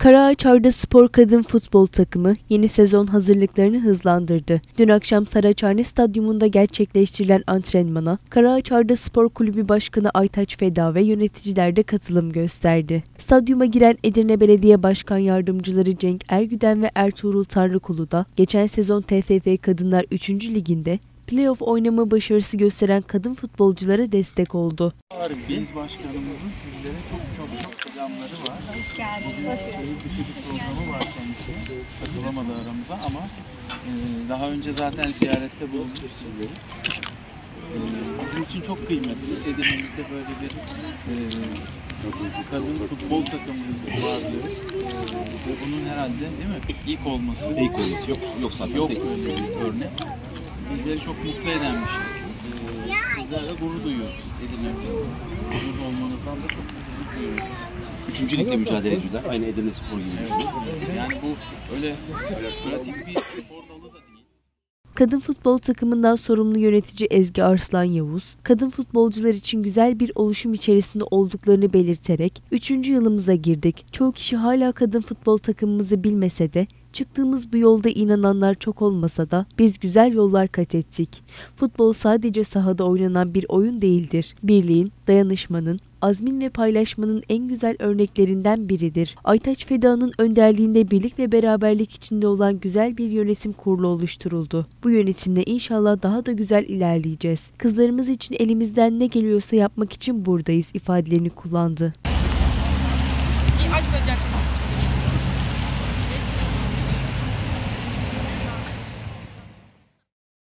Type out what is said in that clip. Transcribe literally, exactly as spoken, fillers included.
Karaağaç Spor Kadın Futbol Takımı yeni sezon hazırlıklarını hızlandırdı. Dün akşam Saraçhane Stadyumunda gerçekleştirilen antrenmana Karaağaç Spor Kulübü Başkanı Aytaç Feda ve yöneticiler de katılım gösterdi. Stadyuma giren Edirne Belediye Başkan Yardımcıları Cenk Ergüden ve Ertuğrul Tanrıkulu da geçen sezon T F F Kadınlar üçüncü Ligi'nde playoff oynama başarısı gösteren kadın futbolculara destek oldu. Biz başkanımızın sizlere çok çok çok selamları var. Hoş geldiniz. Hoş geldiniz. Bir çocuk programı var kendisi. Katılamadı aramıza ama e, daha önce zaten ziyarette bulunduk sizleri. E, bizim için çok kıymetli. Edirne'mizde böyle bir e, kadın futbol takımımız vardır. E, ve bunun herhalde değil mi? İlk olması. İlk olması yok. Yok zaten. Yok öyle bir örnek. Bizleri çok mutlu eden bir şey. Ee, sizlerle gurur duyuyoruz Edirne'de. Gurur olmanızdan da çok mutluluk duyuyoruz. Üçüncü ligde mücadele ediyorlar. Aynı Edirne Spor gibi düşünüyoruz. Yani bu öyle pratik bir spor dalı da değil. Kadın futbol takımından sorumlu yönetici Ezgi Arslan Yavuz, kadın futbolcular için güzel bir oluşum içerisinde olduklarını belirterek üçüncü yılımıza girdik. Çoğu kişi hala kadın futbol takımımızı bilmese de çıktığımız bu yolda inananlar çok olmasa da biz güzel yollar kat ettik. Futbol sadece sahada oynanan bir oyun değildir. Birliğin, dayanışmanın, azmin ve paylaşmanın en güzel örneklerinden biridir. Aytaç Feda'nın önderliğinde birlik ve beraberlik içinde olan güzel bir yönetim kurulu oluşturuldu. Bu yönetimle inşallah daha da güzel ilerleyeceğiz. Kızlarımız için elimizden ne geliyorsa yapmak için buradayız ifadelerini kullandı.